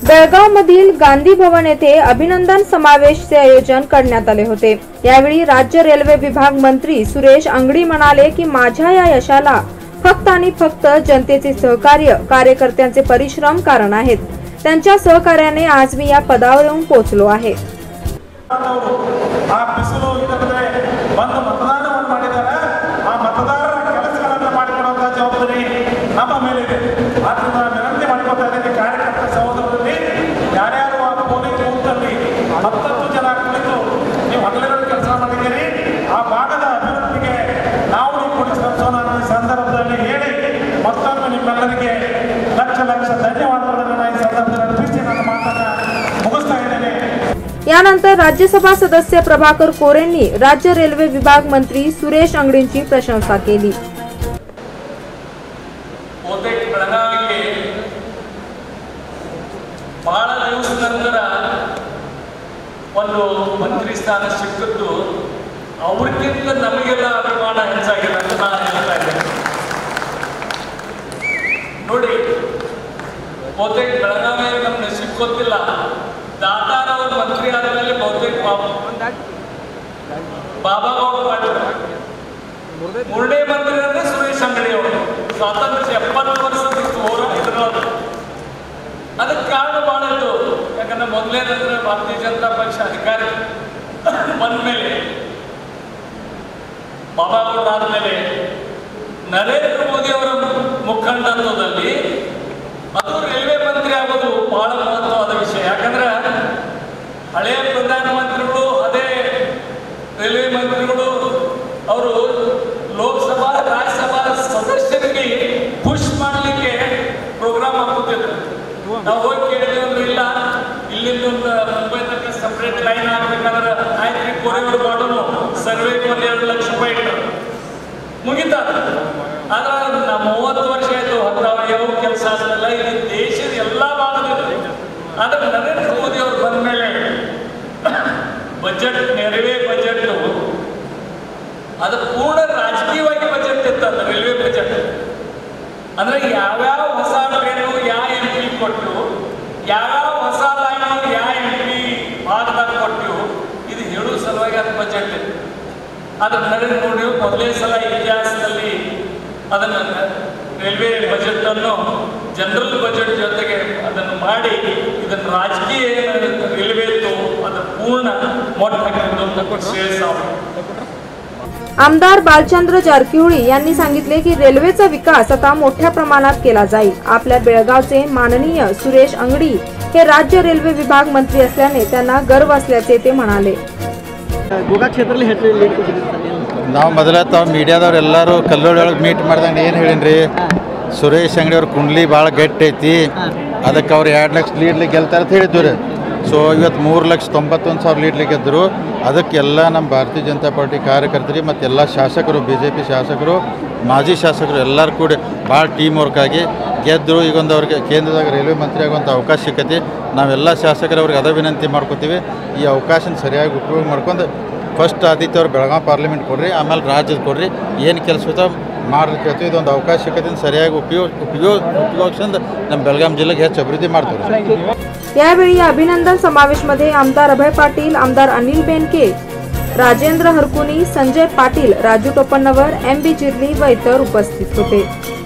बेळगाव मधील गांधी भवन येथे अभिनंदन समावेशचे आयोजन करण्यात आले होते। यावेळी राज्य रेल्वे विभाग मंत्री सुरेश अंगडी म्हणाले की माझ्या या यशाला फक्त आणि फक्त जनतेचे सहकार्य, कार्यकर्त्यांचे परिश्रम कारण आहेत। त्यांच्या सहकार्याने आज मी या पदावर येऊन पोहोचलो आहे। यानंतर राज्यसभा सदस्य प्रभाकर कोरेंनी राज्य रेल्वे विभाग मंत्री सुरेश अंगडींची प्रशंसा केली। ಬಹಳ ದಿವಸ ನಂತರ ಒಂದು ಮಂತ್ರಿ ಸ್ಥಾನ ಸಿಕ್ಕಿದ್ದು ಅವ್ರಿಗಿಂತ ನಮಗೆಲ್ಲ ಅಭಿಮಾನ ಹೆಚ್ಚಾಗಿದೆ ಅಂತ ನಾನು ಹೇಳ್ತಾ ಇದ್ದೇನೆ। ನೋಡಿ, ಬಹುತೇಕ ಬೆಳಗಾವಿಯಲ್ಲಿ ನಮ್ಗೆ ಸಿಕ್ಕೋತಿಲ್ಲ, ದಾತಾರ ಅವರು ಮಂತ್ರಿ ಆದಮೇಲೆ ಬಹುತೇಕ ಬಾಬಾಗೌಡ ಮಾಡಿದ್ರು, ಮೂರನೇ ಮಂತ್ರಿ ಅಂದ್ರೆ ಸುರೇಶ್ ಅಂಗಡಿ ಅವರು। ಸ್ವಾತಂತ್ರ್ಯ 70 ವರ್ಷದಿತ್ತು ಹೋರಾಟ, ಅದಕ್ಕೆ ಕಾರಣ ಬಹಳ ಇತ್ತು। ಯಾಕಂದ್ರೆ ಮೊದಲೇನಂದ್ರೆ ಭಾರತೀಯ ಜನತಾ ಪಕ್ಷ ಅಧಿಕಾರ ಬಂದ ಮೇಲೆ, ಬಾಬಾಗೌಡ ಆದ್ಮೇಲೆ ನರೇಂದ್ರ ಮೋದಿ ಅವರ ಮುಖಂಡತ್ವದಲ್ಲಿ ಅದು ರೈಲ್ವೆ ಮಂತ್ರಿ ಆಗೋದು ಬಹಳ ಮಹತ್ವವಾದ ವಿಷಯ। ಯಾಕಂದ್ರೆ ಹಳೆಯ ಪ್ರಧಾನಮಂತ್ರಿಗಳು ಅದೇ ರೈಲ್ವೆ ಮಂತ್ರಿಗಳು ಅವರು ಲೋಕಸಭಾ ರಾಜ್ಯಸಭಾ ಸದಸ್ಯರಿಗೆ ಪುಷ್ ಮಾಡಲಿಕ್ಕೆ ಪ್ರೋಗ್ರಾಮ್ ಹಾಕುತ್ತಿದ್ರು। ನಾವು ಹೋಗಿ ಕೇಳಿದ್ವಿ ಅಂದ್ರೆ ಇಲ್ಲ, ಇಲ್ಲಿಂದ ಮುಂಬೈ ತನಕ ಸಪ್ರೇಟ್ ಲೈನ್ ಆಗ್ಬೇಕಾದ್ರೆ ಆಯ್ತು ಕೋರಿಯವರು ಮಾಡೋನು, ಸರ್ವೆಗೆ ಒಂದು 2 ಲಕ್ಷ ರೂಪಾಯಿ ಇಟ್ಟರು, ಮುಗಿತಾ। ಆದ್ರೆ 30 ವರ್ಷ ಆಯ್ತು, ಯಾವ ಕೆಲಸ ಆಗಲಿಲ್ಲ। ಇದು ದೇಶದ ಎಲ್ಲಾ ಭಾಗದಲ್ಲಿ। ಆದ್ರೆ ನರೇಂದ್ರ ಮೋದಿ ಅವರು ಬಂದ ಮೇಲೆ ಬಜೆಟ್, ರೈಲ್ವೆ ಬಜೆಟ್ ಅದು ಪೂರ್ಣ ರಾಜಕೀಯವಾಗಿ ಬಜೆಟ್ ಇತ್ತು। ರೈಲ್ವೆ ಬಜೆಟ್ ಅಂದ್ರೆ ಯಾವ್ಯಾವ ಹೊಸ ಟ್ರೈನು ಯಾವ ಎಂಟ್ರಿ ಕೊಟ್ಟು, ಯಾವ್ಯಾವ ಹೊಸ ಲೈನು ಯಾವ ಎಂಟ್ರಿ ಭಾಗದಾಗ ಕೊಟ್ಟು, ಇದು ಹೇಳುವ ಸಲುವಾಗಿ ಅದು ಬಜೆಟ್ ಇತ್ತು। ಅದನ್ನ ನರೇಂದ್ರ ಮೋದಿ ಮೊದಲೇ ಸಲ ಇತಿಹಾಸದಲ್ಲಿ ಅದನ್ನು ರೈಲ್ವೆ ಬಜೆಟ್ ಅನ್ನು ಜನರಲ್ ಬಜೆಟ್ ಜೊತೆಗೆ ಅದನ್ನು ಮಾಡಿ ಇದನ್ನು ರಾಜಕೀಯ ರೈಲ್ವೆ ಇತ್ತು ಅದು ಪೂರ್ಣ मोठ श्रेयस। आमदार बालचंद्र जारकिहोळी यांनी सांगितले की रेल्वेचा विकास आता मोठ्या प्रमाणात केला जाईल। आपल्या बेळगावचे माननीय सुरेश अंगडी हे राज्य रेल्वे विभाग मंत्री असल्याने त्यांना गर्व असल्याचे ते म्हणाले। गोगा क्षेत्रದಲ್ಲಿ ಹೆಚ್ಚು ಲೀಡ್ ಕೊಟ್ಟಿದ್ದೀರಿ। ನಾವು ಮೊದಲತ್ತ ಮೀಡಿಯಾದವರೆಲ್ಲರೂ ಕಲ್ಲೋಳಿ ಒಳಗೆ ಮೀಟ್ ಮಾಡಿದಾಗ ಏನು ಹೇಳಿನ್ರಿ, ಸುರೇಶ್ ಅಂಗಡಿ ಅವ್ರ ಕುಂಡ್ಲಿ ಭಾಳ ಗಟ್ಟಿ ಐತಿ, ಅದಕ್ಕೆ ಅವ್ರು 2 ಲಕ್ಷ ಲೀಡ್ಲಿ ಗೆಲ್ತಾರೆ ಅಂತ ಹೇಳಿದ್ರು ರೀ। ಸೊ ಇವತ್ತು 3,91,000 ಲೀಡ್ಲಿ ಗೆದ್ದರು। ಅದಕ್ಕೆಲ್ಲ ನಮ್ಮ ಭಾರತೀಯ ಜನತಾ ಪಾರ್ಟಿ ಕಾರ್ಯಕರ್ತರು ಮತ್ತು ಎಲ್ಲ ಶಾಸಕರು, BJP ಶಾಸಕರು, ಮಾಜಿ ಶಾಸಕರು ಎಲ್ಲರೂ ಕೂಡಿ ಭಾಳ ಟೀಮ್ ವರ್ಕ್ ಆಗಿ ಗೆದ್ದರು। ಈಗೊಂದು ಅವ್ರಿಗೆ ಕೇಂದ್ರದಾಗ ರೈಲ್ವೆ ಮಂತ್ರಿ ಆಗುವಂಥ ಅವಕಾಶ ಸಿಕ್ಕತಿ। ನಾವೆಲ್ಲ ಶಾಸಕರು ಅವ್ರಿಗೆ ಅದೇ ವಿನಂತಿ ಮಾಡ್ಕೊತೀವಿ, ಈ ಅವಕಾಶನ ಸರಿಯಾಗಿ ಉಪಯೋಗ ಮಾಡ್ಕೊಂಡು ಫಸ್ಟ್ ಆದಿತ್ಯ ಅವ್ರು ಬೆಳಗಾವಿ ಪಾರ್ಲಿಮೆಂಟ್ ಕೊಡ್ರಿ, ಆಮೇಲೆ ರಾಜ್ಯದ ಕೊಡ್ರಿ, ಏನು ಕೆಲಸ ಮಾಡ್ಲಿಕ್ಕೆ ಇದೊಂದು ಅವಕಾಶ ಸಿಕ್ಕತಿ, ಸರಿಯಾಗಿ ಉಪಯೋಗಿಸಿಂದ ನಮ್ಮ ಬೆಳಗಾವಿ ಜಿಲ್ಲೆಗೆ ಹೆಚ್ಚು ಅಭಿವೃದ್ಧಿ ಮಾಡ್ತಾರೆ। यावेळी अभिनंदन समावेश मध्ये आमदार अभय पाटील, आमदार अनिल बेनके, राजेंद्र हरकुनी, संजय पाटील, राजू टोपन्नवर, MB जिर्ली व इतर उपस्थित होते।